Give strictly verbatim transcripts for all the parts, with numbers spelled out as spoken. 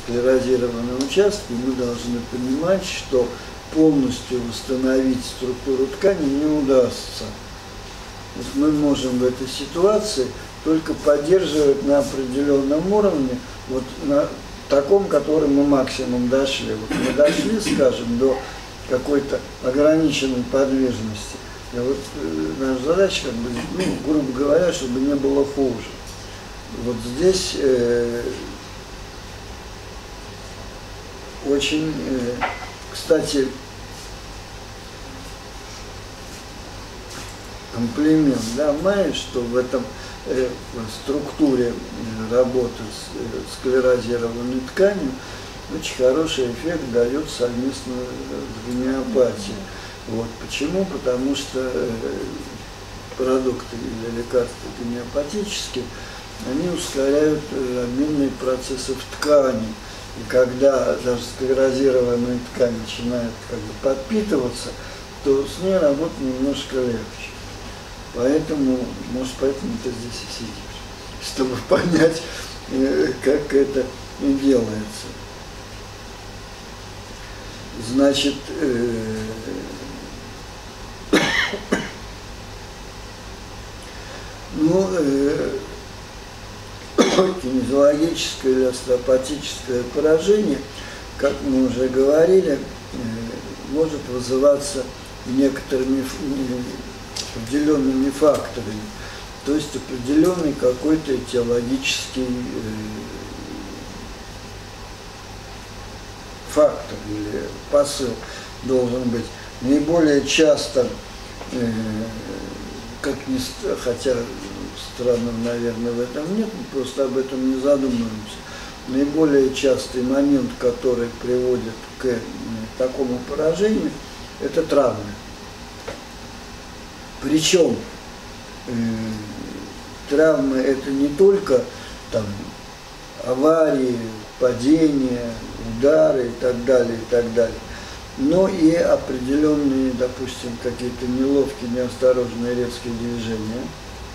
склерозированные участки, мы должны понимать, что полностью восстановить структуру ткани не удастся. Мы можем в этой ситуации только поддерживать на определенном уровне, вот на таком, которым мы максимум дошли. Вот мы дошли, скажем, до какой-то ограниченной подвижности. И вот э, наша задача, как бы, ну, грубо говоря, чтобы не было хуже. Вот здесь э, очень, э, кстати, комплимент, да, Майе, что в этом э, в структуре работы с э, склерозированной тканью очень хороший эффект дает совместно с гомеопатией. Вот. Почему? Потому что э, продукты или лекарства гомеопатические, они ускоряют э, обменные процессы в ткани. И когда даже склерозированная ткань начинает как бы подпитываться, то с ней работать немножко легче. Поэтому, может, поэтому ты здесь и сидишь, чтобы понять, как это делается. Значит, ну, кинезиологическое или остеопатическое поражение, как мы уже говорили, может вызываться некоторыми определенными факторами, то есть определенный какой-то этиологический фактор или посыл должен быть. Наиболее часто, как ни, хотя странно, наверное, в этом нет, мы просто об этом не задумываемся, наиболее частый момент, который приводит к такому поражению, это травмы. Причем э, травмы это не только там, аварии, падения, удары и так далее, и так далее, но и определенные, допустим, какие-то неловкие, неосторожные, резкие движения.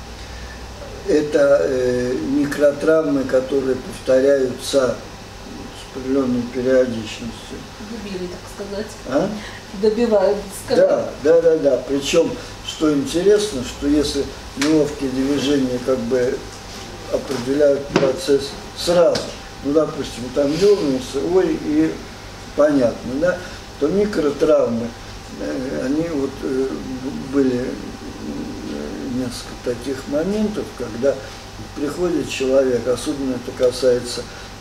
Это э, микротравмы, которые повторяются с определенной периодичностью. Добили, так сказать. А? Добивают, скажем. Да, да, да, да. Причем, что интересно, что если неловкие движения как бы определяют процесс сразу, ну, допустим, там дернулся, ой, и понятно, да, то микротравмы, они вот были несколько таких моментов, когда приходит человек, особенно это касается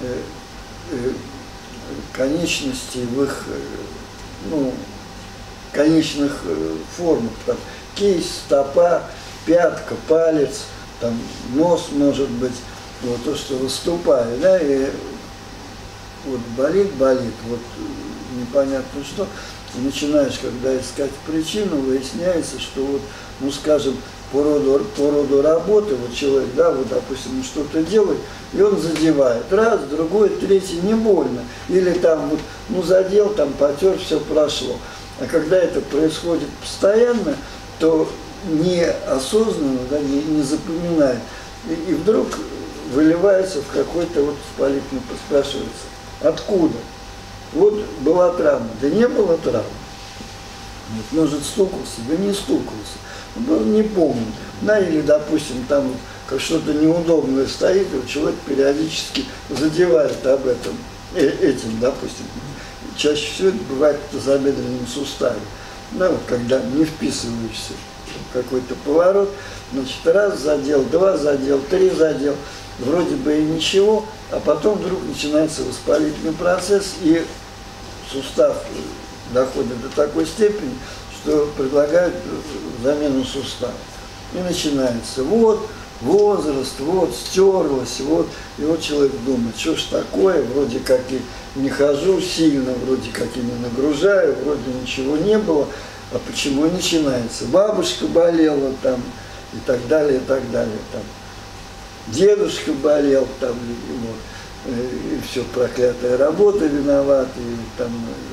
конечностей в их, ну, конечных формах, там, кисть, стопа, пятка, палец, там, нос, может быть, вот то, что выступает, да, и вот болит, болит, вот непонятно что, и начинаешь, когда искать причину, выясняется, что вот, ну, скажем, по роду, по роду работы, вот человек, да, вот, допустим, что-то делает, и он задевает, раз, другой, третий, не больно, или там вот, ну, задел, там, потер, все прошло. А когда это происходит постоянно, то неосознанно, да, не, не запоминает, и, и вдруг выливается в какой-то вот воспалительный, спрашивается, откуда? Вот была травма, да не было травмы. Вот, может, стукался, да не стукался, ну, не помню. Да, или, допустим, там вот, как что-то неудобное стоит, и человек периодически задевает об этом, э, этим, допустим. Чаще всего это бывает в тазобедренном суставе. Да, вот, когда не вписываешься в какой-то поворот, значит, раз задел, два задел, три задел, вроде бы и ничего, а потом вдруг начинается воспалительный процесс, и сустав доходит до такой степени, что предлагают замену сустава. И начинается вот, возраст, вот, стерлось, вот, и вот человек думает, что ж такое, вроде как и не хожу сильно, вроде как и не нагружаю, вроде ничего не было, а почему и начинается? Бабушка болела там, и так далее, и так далее, там. Дедушка болел, там, вот, и все, проклятая работа виновата, и там,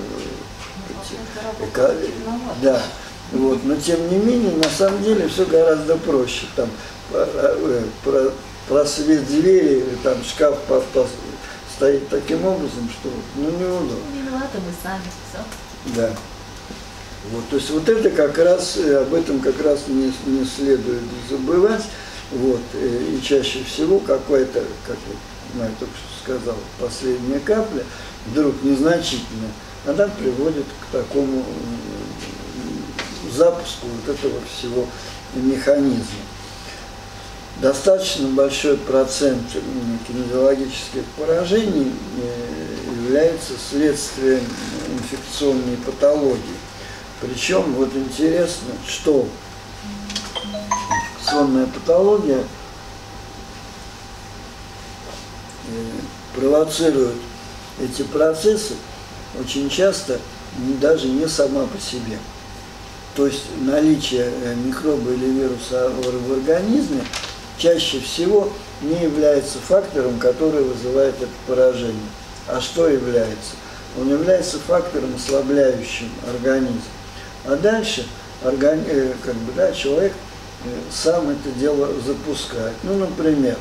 Работа, да, вот, но тем не менее, на самом деле, все гораздо проще, там, просвет двери, там, шкаф стоит таким образом, что ну, неудобно. Не виноваты мы сами, все. Да. Вот, то есть вот это как раз, об этом как раз не, не следует забывать. Вот, и чаще всего какая-то, как я только что сказал, последняя капля, вдруг незначительная, она приводит к такому запуску вот этого всего механизма. Достаточно большой процент кинезиологических поражений является следствием инфекционной патологии. Причем вот интересно, что инфекционная патология провоцирует эти процессы очень часто даже не сама по себе. То есть наличие микроба или вируса в организме чаще всего не является фактором, который вызывает это поражение. А что является? Он является фактором, ослабляющим организм. А дальше органи... как бы, да, человек сам это дело запускает. Ну, например,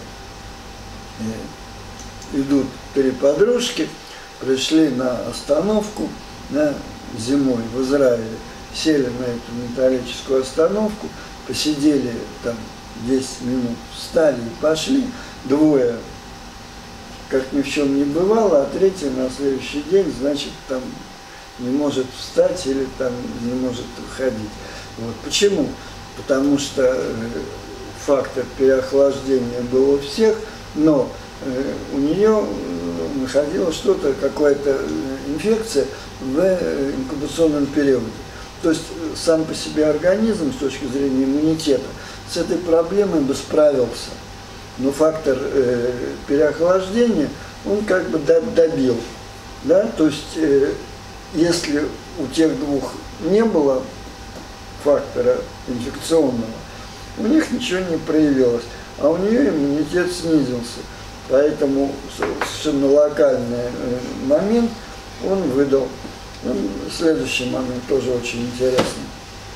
идут три подружки, пришли на остановку на зимой в Израиле, сели на эту металлическую остановку, посидели там десять минут, встали и пошли. Двое, как ни в чем не бывало, а третий на следующий день, значит, там не может встать или там не может ходить. Вот. Почему? Потому что фактор переохлаждения был у всех, но у нее находилось что-то, какая-то инфекция в инкубационном периоде. То есть сам по себе организм с точки зрения иммунитета с этой проблемой бы справился. Но фактор э, переохлаждения он как бы добил. Да? То есть э, если у тех двух не было фактора инфекционного, у них ничего не проявилось, а у нее иммунитет снизился. Поэтому совершенно локальный момент он выдал. Ну, следующий момент тоже очень интересный.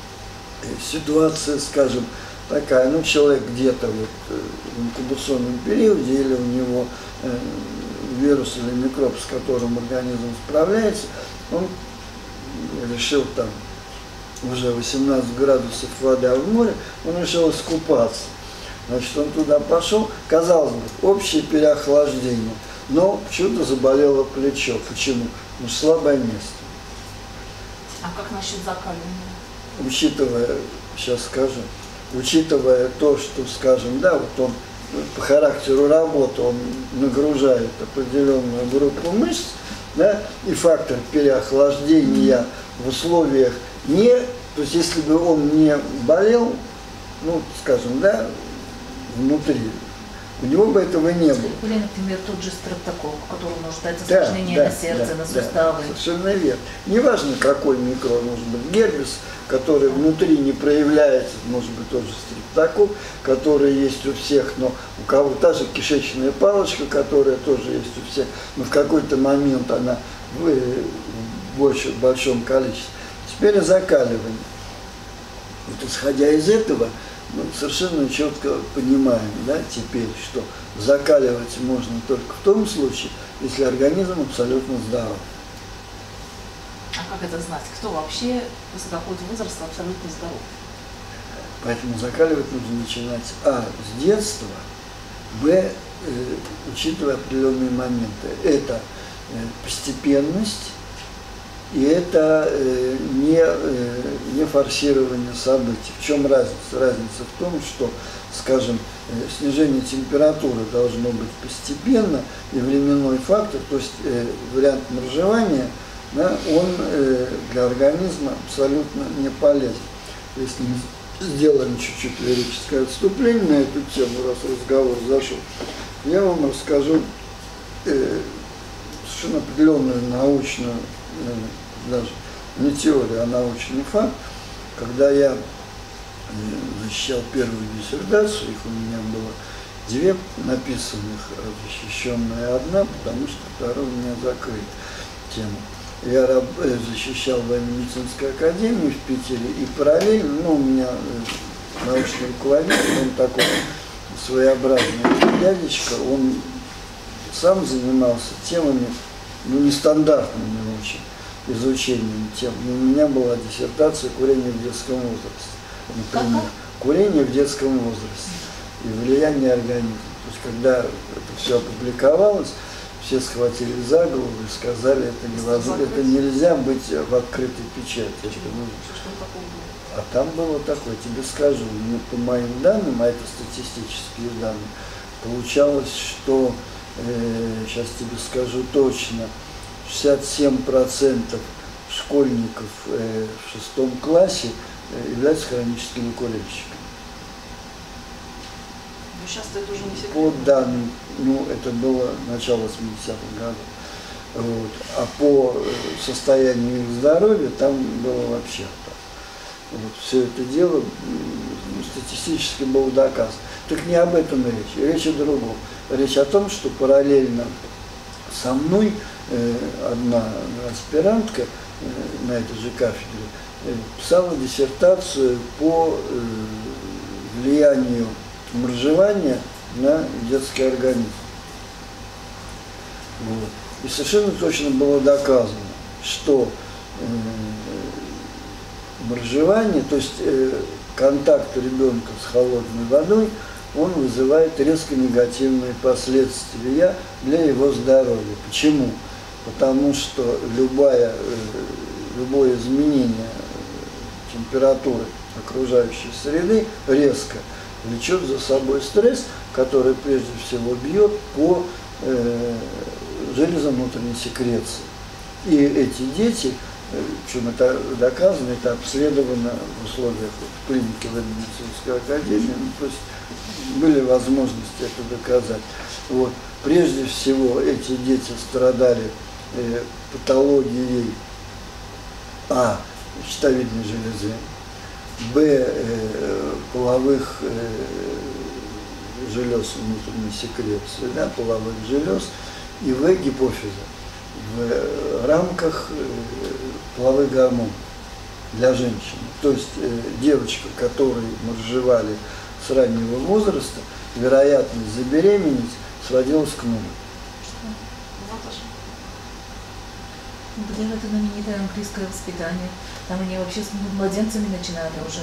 Ситуация, скажем, такая, ну, человек где-то вот в инкубационном периоде, или у него э, вирус или микроб, с которым организм справляется, он решил там уже восемнадцать градусов вода в море, он решил искупаться. Значит, он туда пошел, казалось бы, общее переохлаждение, но почему-то заболело плечо. Почему? Ну, слабое место. А как насчет закаливания? Учитывая, сейчас скажу, учитывая то, что, скажем, да, вот он по характеру работы, он нагружает определенную группу мышц, да, и фактор переохлаждения в условиях не, то есть если бы он не болел, ну, скажем, да, внутри, у него бы этого не было. Или, например, тот же стрептококк, который может дать Да, осложнение да, на сердце, да, на суставы. Да, совершенно верно. Неважно, какой микроб, может быть, герпес, который внутри не проявляется, может быть, тот же стрептококк, который есть у всех, но у кого та же кишечная палочка, которая тоже есть у всех, но в какой-то момент она в больше, в большом количестве. Теперь закаливание. Вот исходя из этого, мы совершенно четко понимаем, да, теперь, что закаливать можно только в том случае, если организм абсолютно здоров. А как это знать? Кто вообще после какого-то возраста абсолютно здоров? Поэтому закаливать нужно начинать а. с детства, б. Э, учитывая определенные моменты. Это э, постепенность, и это э, не, э, не форсирование событий. В чем разница? Разница в том, что, скажем, э, снижение температуры должно быть постепенно, и временной фактор, то есть э, вариант моржевания, да, он э, для организма абсолютно не полезен. Если мы сделаем чуть-чуть лирическое отступление на эту тему, раз разговор зашел, я вам расскажу э, совершенно определенную научную, даже не теория, а научный факт. Когда я защищал первую диссертацию, их у меня было две написанных, защищенная одна, потому что вторая у меня закрыта тема. Я защищал военно-медицинскую академию в Питере, и параллельно, ну, у меня научный руководитель, он такой своеобразный дядечка, он сам занимался темами, ну, нестандартными очень, изучением тем. У меня была диссертация «Курение в детском возрасте». Например, курение в детском возрасте и влияние организма. То есть, когда это все опубликовалось, все схватили за голову и сказали, это невозможно, это нельзя быть в открытой печати. Это нужно. А там было такое, тебе скажу, ну, по моим данным, а это статистические данные, получалось, что, э, сейчас тебе скажу точно, шестьдесят семь процентов школьников э, в шестом классе э, являются хроническими курильщиками. Но сейчас это уже не секрет. По данным, ну, это было начало восьмидесятых годов. Вот. А по состоянию их здоровья там было вообще так. Вот, все это дело ну, статистически было доказано. Так не об этом речь, речь о другом. Речь о том, что параллельно со мной э, одна аспирантка э, на этой же кафедре э, писала диссертацию по э, влиянию моржевания на детский организм. Вот. И совершенно точно было доказано, что э, моржевание, то есть э, контакт ребенка с холодной водой, он вызывает резко негативные последствия для его здоровья. Почему? Потому что любое, э, любое изменение температуры окружающей среды резко влечет за собой стресс, который прежде всего бьет по э, железам внутренней секреции. И эти дети, причем это доказано, это обследовано в условиях в клинике военно-медицинской академии, ну, то есть были возможности это доказать. Вот. Прежде всего эти дети страдали э, патологией А, щитовидной железы, Б, э, половых э, желез внутренней секреции, да, половых желез, и В, гипофиза в рамках э, половых гормонов для женщин. То есть э, девочка, которой моржевали с раннего возраста, вероятность забеременеть сводилась к нулю. Где это знаменитое английское воспитание? Там они вообще с младенцами начинают уже.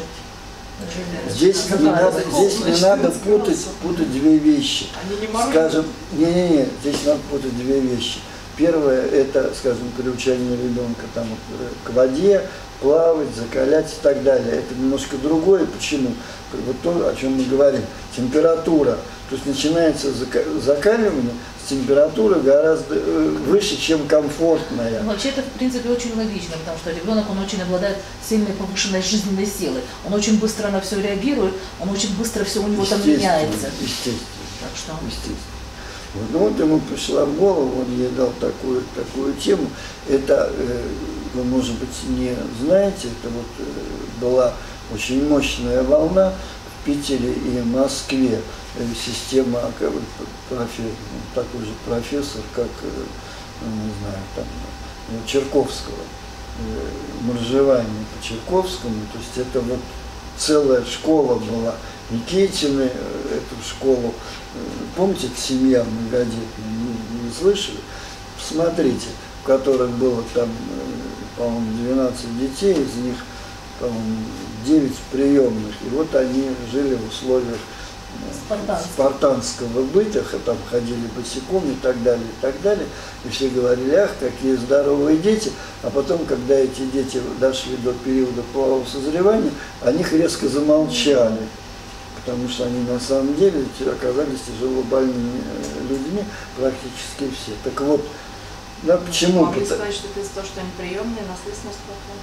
Здесь не надо, здесь не надо путать, путать две вещи. Скажем, не-не-не, здесь надо путать две вещи. Первое, это, скажем, приучение ребенка там, к воде, плавать, закалять и так далее. Это немножко другое. Почему? Вот то, о чем мы говорим. Температура. То есть начинается закаливание с температуры гораздо выше, чем комфортная. Ну, вообще это, в принципе, очень логично, потому что ребенок, он очень обладает сильной повышенной жизненной силой. Он очень быстро на все реагирует, он очень быстро все у него там меняется. Естественно. Так что... Естественно. Вот, ну вот ему пришла в голову, он ей дал такую, такую тему. Это, э, вы, может быть, не знаете, это вот э, была очень мощная волна в Питере и Москве. Э, система, как бы, профессор, ну, такой же профессор, как, э, ну, не знаю, там, э, Черковского, э, моржевание по Черковскому. То есть это вот целая школа была. Никитины, эту школу, помните, семья многодетная, не, не слышали? Посмотрите, в которых было там, по-моему, двенадцать детей, из них, по-моему, девять приемных. И вот они жили в условиях Спартанского. спартанского быта, там ходили босиком и так далее, и так далее. И все говорили, ах, какие здоровые дети. А потом, когда эти дети дошли до периода полового созревания, о них резко замолчали. Потому что они на самом деле оказались тяжело больными людьми, практически все. Так вот, да, почему? Могли сказать, что это из-за того, что они приемные, наследственность плохая?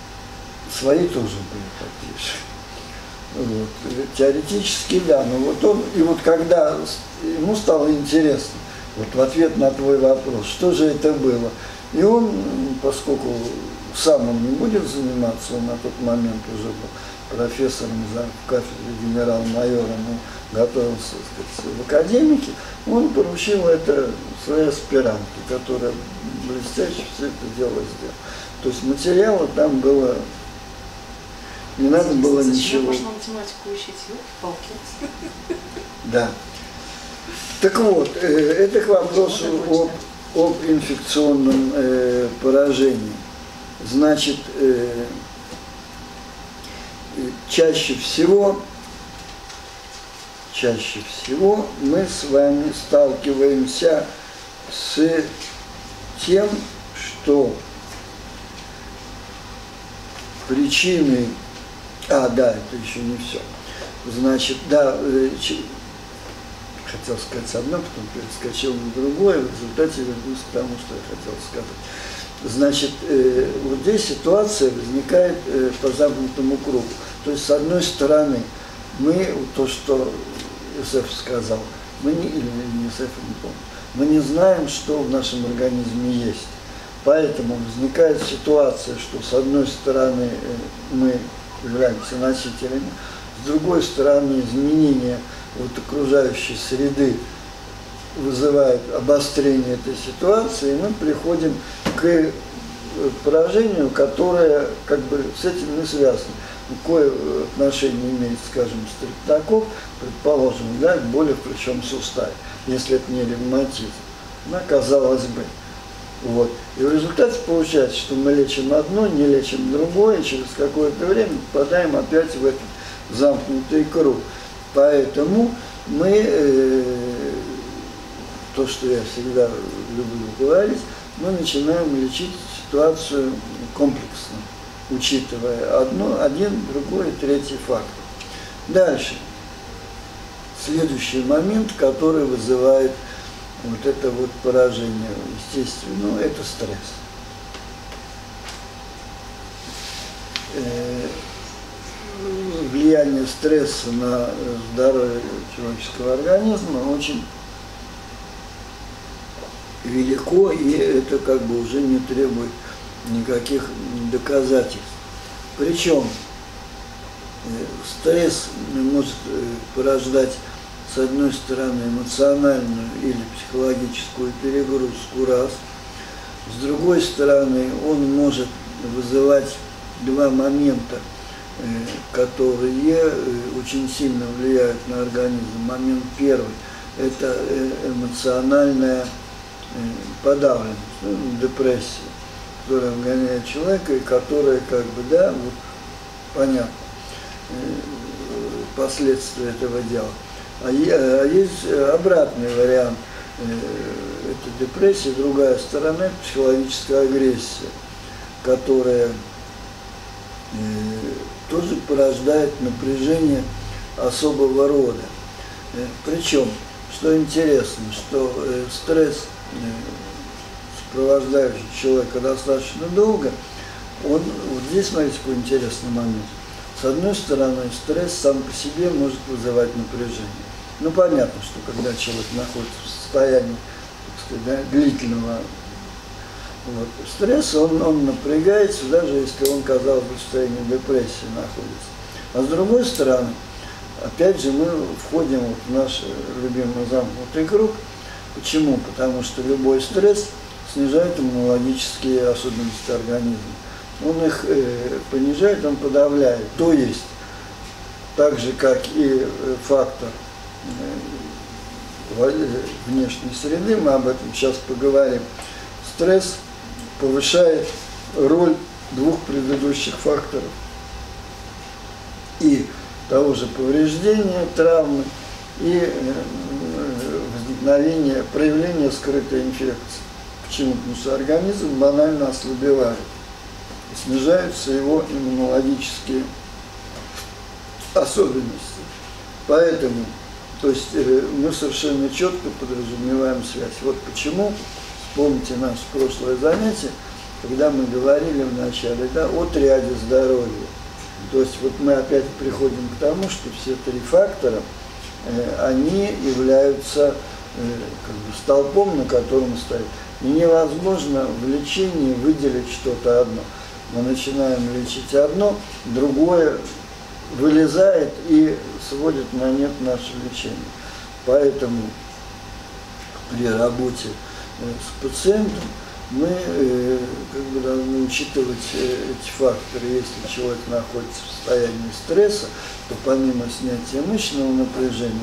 Свои тоже были такие же. Вот. Теоретически, да. Но вот он, и вот когда ему стало интересно, вот в ответ на твой вопрос, что же это было, и он, поскольку сам он не будет заниматься, он на тот момент уже был профессором за кафедрой генерал-майора, ну, готовился, так сказать, в академике, он поручил это своей аспирантке, которая блестяще все это дело сделала. То есть материала там было, не надо было ничего. Можно математику учить, ёлки-палки. Да. Так вот, это к вопросу об, об инфекционном э, поражении. Значит, э, чаще всего, чаще всего мы с вами сталкиваемся с тем, что причиной, а, да, это еще не все. Значит, да, хотел сказать одно, потом перескочил на другое, в результате вернусь к тому, что я хотел сказать. Значит, э, вот здесь ситуация возникает э, по замкнутому кругу. То есть, с одной стороны, мы, то, что Юсеф сказал, мы не, или не Юсеф, не помню, мы не знаем, что в нашем организме есть. Поэтому возникает ситуация, что с одной стороны э, мы являемся носителями, с другой стороны изменения вот окружающей среды вызывает обострение этой ситуации, и мы приходим к поражению, которое как бы с этим не связано. Какое отношение имеет, скажем, стрептокок, предположим, да, к боли в плечевом суставе, если это не ревматизм. Ну, казалось бы. Вот. И в результате получается, что мы лечим одно, не лечим другое, и через какое-то время попадаем опять в этот замкнутый круг. Поэтому мы, э, то, что я всегда люблю говорить, мы начинаем лечить ситуацию комплексно, учитывая одно, один, другой, третий фактор. Дальше. Следующий момент, который вызывает вот это вот поражение, естественно, ну, это стресс. Э, влияние стресса на здоровье человеческого организма очень велико, и это как бы уже не требует никаких доказательств. Причем стресс может порождать, с одной стороны, эмоциональную или психологическую перегрузку, раз. С другой стороны, он может вызывать два момента, которые очень сильно влияют на организм. Момент первый – это эмоциональная подавленность, ну, депрессия, которая вгоняет человека и которая, как бы, да, вот, понятно, последствия этого дела. А есть обратный вариант – это депрессия, другая сторона – это психологическая агрессия, которая тоже порождает напряжение особого рода. Причем, что интересно, что стресс, сопровождающий человека достаточно долго, он, вот здесь, смотрите, какой интересный момент. С одной стороны, стресс сам по себе может вызывать напряжение. Ну, понятно, что когда человек находится в состоянии, так сказать, да, длительного вот, стресса, он, он напрягается, даже если он, казалось бы, в состоянии депрессии находится. А с другой стороны, опять же, мы входим вот в наш любимый замкнутый круг. Почему? Потому что любой стресс снижает иммунологические особенности организма. Он их э, понижает, он подавляет. То есть, так же, как и фактор э, внешней среды, мы об этом сейчас поговорим, стресс повышает роль двух предыдущих факторов. И того же повреждения, травмы, и э, возникновение, проявление скрытой инфекции. Почему? Потому что организм банально ослабевает. Снижаются его иммунологические особенности. Поэтому, то есть мы совершенно четко подразумеваем связь. Вот почему, вспомните наше прошлое занятие, когда мы говорили вначале, да, о триаде здоровья. То есть вот мы опять приходим к тому, что все три фактора, э, они являются э, как бы столпом, на котором стоит. И невозможно в лечении выделить что-то одно. Мы начинаем лечить одно, другое вылезает и сводит на нет наше лечение. Поэтому при работе с пациентом мы э, как бы должны учитывать эти факторы. Если человек находится в состоянии стресса, то помимо снятия мышечного напряжения,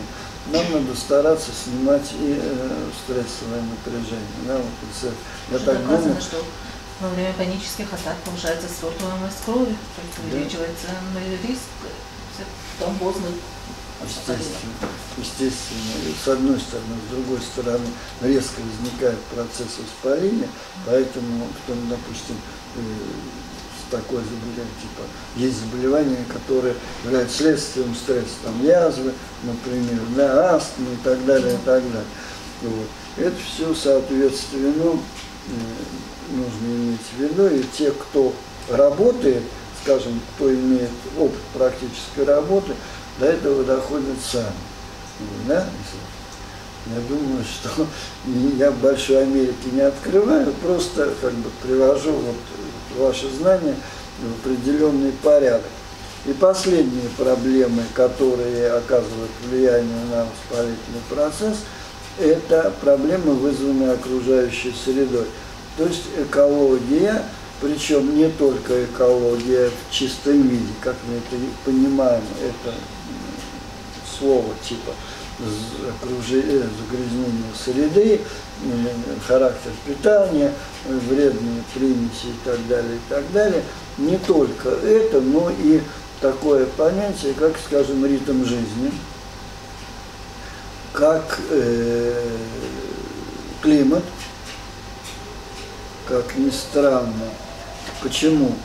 нам надо стараться снимать и э, стрессовое напряжение. Да, вот, это, я Уже так доказано, думаю, что во время панических атак повышается свертываемость крови, то есть Да. увеличивается риск тромбозных. естественно, естественно, и с одной стороны, с другой стороны, резко возникает процесс воспаления, поэтому, потом, допустим, э, такое заболевание, типа, есть заболевания, которые являются следствием стресса, там, язвы, например, да, астмы и так далее, и так далее. Вот. Это все, соответственно, ну, э, нужно иметь в виду, и те, кто работает, скажем, кто имеет опыт практической работы, до этого доходят сами. Да? Я думаю, что я в Большой Америке не открываю, просто как бы привожу вот ваши знания в определенный порядок. И последние проблемы, которые оказывают влияние на воспалительный процесс, это проблемы, вызванные окружающей средой. То есть экология, причем не только экология в чистом виде, как мы это понимаем, это слово типа загрязнение среды, характер питания, вредные примеси и так далее, и так далее. Не только это, но и такое понятие, как, скажем, ритм жизни, как э, климат, как ни странно. Почему?